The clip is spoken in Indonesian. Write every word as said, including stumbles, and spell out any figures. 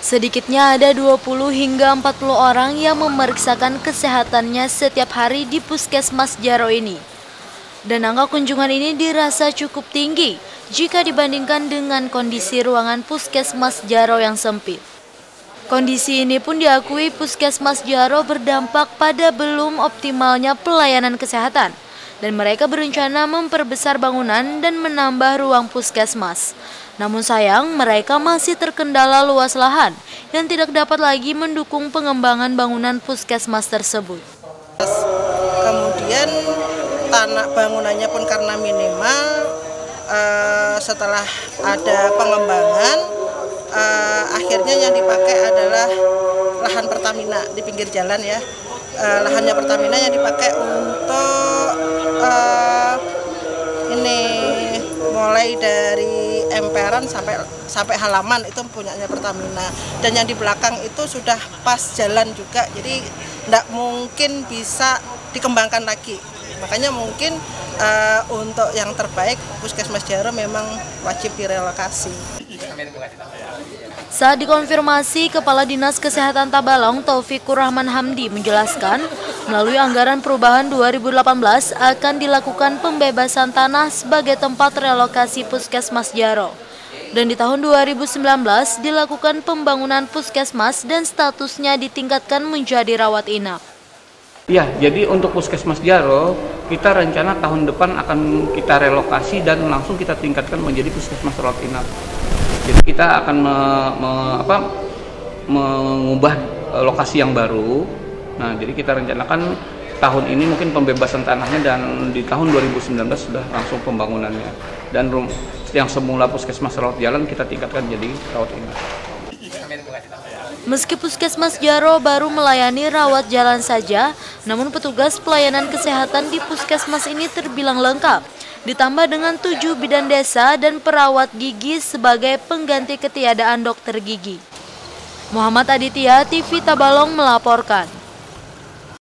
Sedikitnya ada dua puluh hingga empat puluh orang yang memeriksakan kesehatannya setiap hari di Puskesmas Jaro ini. Dan angka kunjungan ini dirasa cukup tinggi jika dibandingkan dengan kondisi ruangan Puskesmas Jaro yang sempit. Kondisi ini pun diakui Puskesmas Jaro berdampak pada belum optimalnya pelayanan kesehatan. Dan mereka berencana memperbesar bangunan dan menambah ruang puskesmas. Namun sayang, mereka masih terkendala luas lahan dan tidak dapat lagi mendukung pengembangan bangunan puskesmas tersebut. Kemudian tanah bangunannya pun karena minimal, eh, setelah ada pengembangan, eh, akhirnya yang dipakai adalah lahan Pertamina di pinggir jalan ya. Eh, lahannya Pertamina yang dipakai untuk Uh, ini mulai dari emperan sampai sampai halaman itu punyanya Pertamina, dan yang di belakang itu sudah pas jalan juga, jadi tidak mungkin bisa dikembangkan lagi. Makanya mungkin uh, untuk yang terbaik Puskesmas Jaro memang wajib direlokasi. Saat dikonfirmasi, Kepala Dinas Kesehatan Tabalong Taufikur Rahman Hamdi menjelaskan, melalui anggaran perubahan dua ribu delapan belas akan dilakukan pembebasan tanah sebagai tempat relokasi Puskesmas Jaro. Dan di tahun dua ribu sembilan belas dilakukan pembangunan puskesmas dan statusnya ditingkatkan menjadi rawat inap. Ya, jadi untuk Puskesmas Jaro, kita rencana tahun depan akan kita relokasi dan langsung kita tingkatkan menjadi Puskesmas rawat inap. Jadi kita akan me, me, apa, mengubah lokasi yang baru. Nah, jadi kita rencanakan tahun ini mungkin pembebasan tanahnya, dan di tahun dua ribu sembilan belas sudah langsung pembangunannya. Dan yang semula puskesmas rawat jalan kita tingkatkan jadi rawat inap. Meski Puskesmas Jaro baru melayani rawat jalan saja, namun petugas pelayanan kesehatan di puskesmas ini terbilang lengkap. Ditambah dengan tujuh bidan desa dan perawat gigi sebagai pengganti ketiadaan dokter gigi. Muhammad Aditya, T V Tabalong melaporkan.